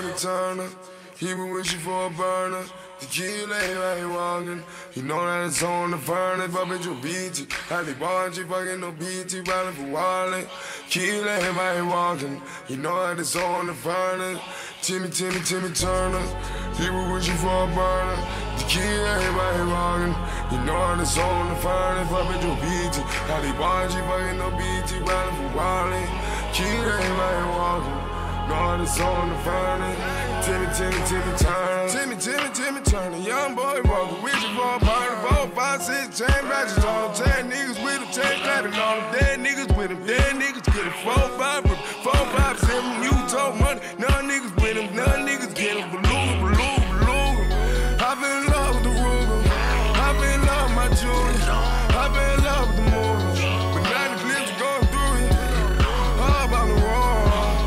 Timmy Turner. He been wishing for a burner. The kid lay right walking. You know that it's on the furnace. Bumpin' your BT. Had the bungee fucking no BT. Riding for Wally. Kid lay right walking. You know that it's on the furnace. Timmy Turner. He been wishing for a burner. The kid lay right walking. You know that it's on the furnace. Bumpin' your BT. Had the bungee fucking no BT. Riding for Wally. Kid lay right walking. God is on the furnace. Timmy Turner. Timmy Turner. Young boy walking, wishing for a partner. 4, 5, 6, chain matches on him. 10 niggas with him, 10 clapping on him. Dead niggas with him, dead niggas get him. 4, 5, 4, 5, 7. You told money, none niggas with him, none niggas get him. Beluga. I've been in love with the Ruger. I've been in love with my jewelry. I've been in love with the movie. But now the clips are going through it. All about the road.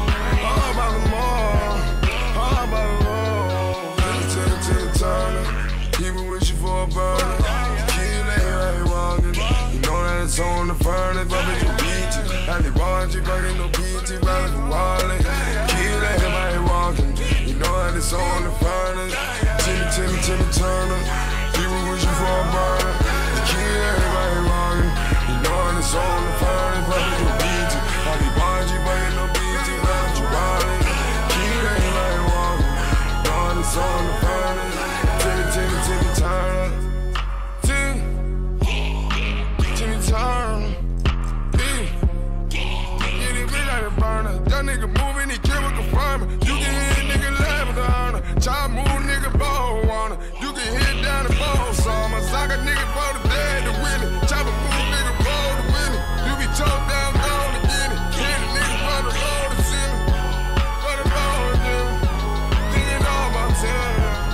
He been wishing for a burner. Kid lay right walking. You know that it's on the furnace. Bumpin' your BT. Had the bungee fucking no BT. Riding for Wally. Kid lay right walking. You know that it's on the furnace. Timmy Turner. He been wishing for a burner. Kid lay right walking. You know that it's on the furnace. Bumpin' your BT. Had the bungee fucking no BT. Riding for Wally. Kid lay right walking. You know that it's on the furnace. Timmy Turner. Timmy Turner. Get it big like a burner. That nigga moving, he chemical farming. You can hit nigga live with the honor. Chop move nigga ball wanna. You can hit down the ball saw. My sock a nigga for the dead to win it. Chop a move nigga ball to win it. You be choked down, gone to get it. Hit a nigga for the road to see me. For the ball to do it. Thinking all about telling.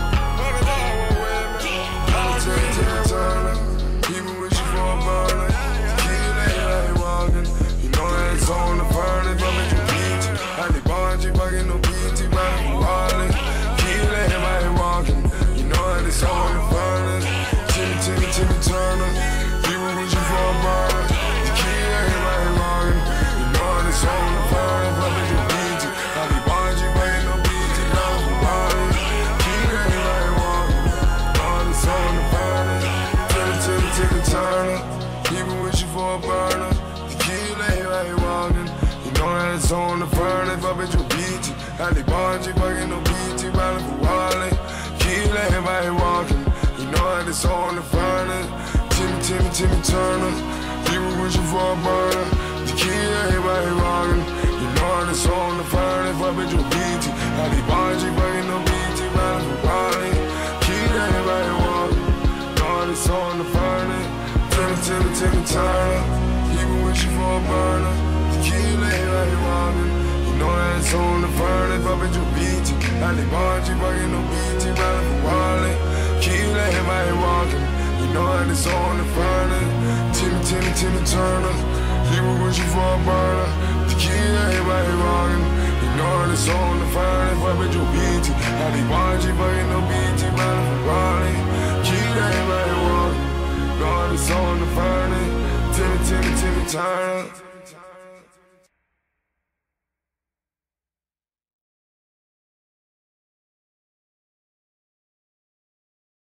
Timmy Turner, he been wishing for a burner. Kid lay right walking. You know that it's on the furnace. Bumpin' your BT. Had the bungee fucking no BT. Riding for Wally. Kid lay right walking. You know that it's on the furnace. Timmy Turner, he been wishing for a burner. The kid lay right walking. You know that it's on the furnace. Bumpin' your BT. Had the bungee fucking no BT. Riding for Wally. Kid lay right walking. You know that it's on the furnace. Timmy Turner, he been wishing for a burner. The kid lay right walking. You know that it's on the furnace. Bumpin' your BT. Had the bungee fucking no BT. Riding for Wally. Kid lay right walking. You know that it's on the furnace. Timmy Turner, he been wishing for a burner. The kid lay right walking. You know that it's on the furnace. Bumpin' your BT. Had the bungee fucking no BT. Riding for Wally. Kid lay right walking. It's on the furnace. Timmy Turner. He been wishing for a burner. The kid lay right walking. You know that it's on the furnace. Bumpin' your BT. Had the bungee fucking no BT. Riding for Wally. Kid lay right walking. You know that it's on the furnace. Timmy Turner. He been wishing for a burner. The kid lay right walking. You know that it's on the furnace. Bumpin' your BT. Had the bungee fucking no BT. Riding for Wally. Kid lay right walking. God is on the furnace. Timmy Turner.